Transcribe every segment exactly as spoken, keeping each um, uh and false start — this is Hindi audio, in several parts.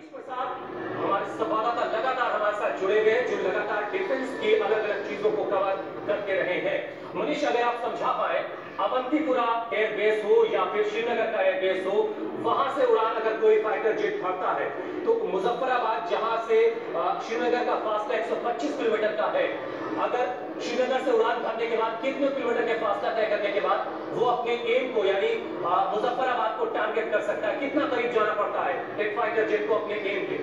प्रसाद हमारे संवाददाता लगातार हमारे साथ जुड़े हुए हैं, जो लगातार डिफेंस की अलग अलग चीजों को कवर करते रहे हैं। मनीष, अगर आप समझा पाए, अवंतीपुरा एयरबेस हो या फिर श्रीनगर का एयरबेस हो, वहां से उड़ान अगर कोई फाइटर जेट भरता है तो मुजफ्फराबाद, जहां से श्रीनगर का फासला एक सौ पच्चीस किलोमीटर का है, अगर श्रीनगर से उड़ान भरने के बाद कितने किलोमीटर के फासला तय करने के बाद वो अपने एम को यानी मुजफ्फराबाद को टारगेट कर सकता है? कितना करीब जाना पड़ता है एक फाइटर जेट को अपने एम के?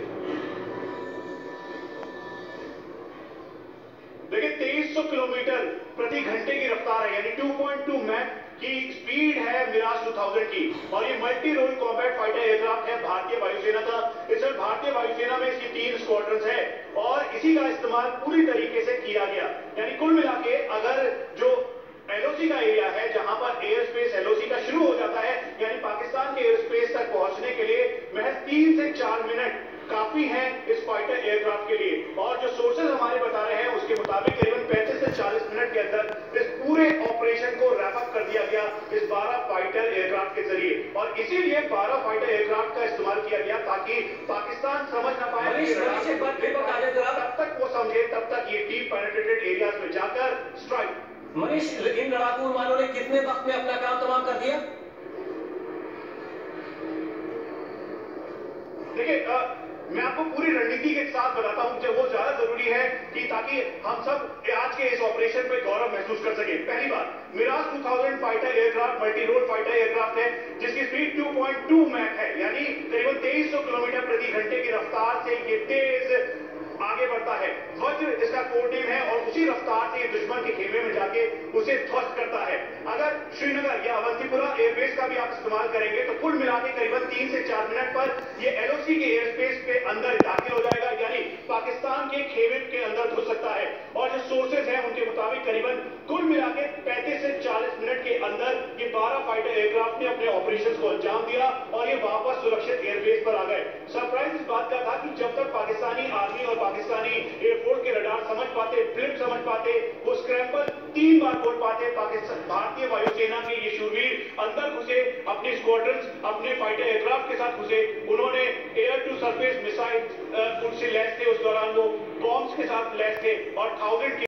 देखिए, तेईस सौ किलोमीटर प्रति घंटे की रफ्तार है, यानी टू पॉइंट टू मैक की स्पीड है मिराज दो हज़ार की। और ये multi role combat fighter aircraft है भारतीय वायुसेना का। इसमें भारतीय वायुसेना में इसकी तीन स्क्वाड्रंस है और इसी का इस्तेमाल पूरी तरीके से किया गया। यानी कुल मिला के अगर जो एलओसी का एरिया है, जहां पर एयर स्पेस एलओसी का शुरू हो जाता है, यानी पाकिस्तान के एयर स्पेस तक पहुंचने के लिए महज तीन से चार मिनट काफी है इस फाइटर एयरक्राफ्ट के लिए। और जो सोर्सेज हमारे बता रहे हैं उसके मुताबिक करीबन पैंतीस से चालीस मिनट के अंदर इस पूरे ऑपरेशन को रैप अप कर दिया गया इस बारह फाइटर एयरक्राफ्ट के जरिए। और इसीलिए बारह फाइटर एयरक्राफ्ट का इस्तेमाल किया गया ताकि पाकिस्तान समझ न पाए, तब तक वो समझे, तब तक ये डीप पेनिट्रेटेड एरियाज में जाकर स्ट्राइक। मनीष, इन लड़ाकू विमानों ने कितने वक्त में अपना काम तमाम कर दिया? देखिए, मैं आपको पूरी रणनीति के साथ बताता हूं, मुझे वो ज्यादा जरूरी है कि ताकि हम सब आज के इस ऑपरेशन पे गौरव महसूस कर सके। पहली बात, मिराज दो हज़ार fighter aircraft multi role fighter aircraft है जिसकी speed two point two Mach है, यानी करीबन तेईस सौ किलोमीटर प्रति घंटे की रफ्तार से ये तेज आगे बढ़ता है। वज्र इसका कोर नेम है और उसी रफ्तार से ये दुश्मन के खेमे में जाके उसे ध्वस्त करता है। अगर श्रीनगर या अवंतीपुरा एयरबेस का भी आप इस्तेमाल करेंगे तो कुल मिला के करीबन तीन से चार मिनट पर ये एलओसी के एयर स्पेस पे अंदर दाखिल हो जाएगा, यानी पाकिस्तान के खेमे के अंदर घुस सकता है। और जो सोर्सेज हैं उनके मुताबिक करीबन कुल मिला के पैंतीस से चालीस मिनट के अंदर ये बारह फाइटर एयरक्राफ्ट ने अपने ऑपरेशन को अंजाम दिया और ये वापस सुरक्षित एयरबेस पर आ गए। सरप्राइज इस बात का था कि जब तक पाकिस्तानी आर्मी और पाकिस्तानी एयरफोर्स के रडार समझ पाते, ब्लिप समझ पाते, वो स्क्रैम्बल तीन बार बोल पाते, पाकिस्तान भारतीय वायुसेना के ये शूरवीर अंदर घुसे, अपने स्क्वाड्रंस अपने फाइटर एयरक्राफ्ट के साथ घुसे। उन्होंने एयर टू सरफेस मिसाइल से लैस थे, उस दौरान वो बॉम्ब्स के साथ लैस थे और थाउजेंड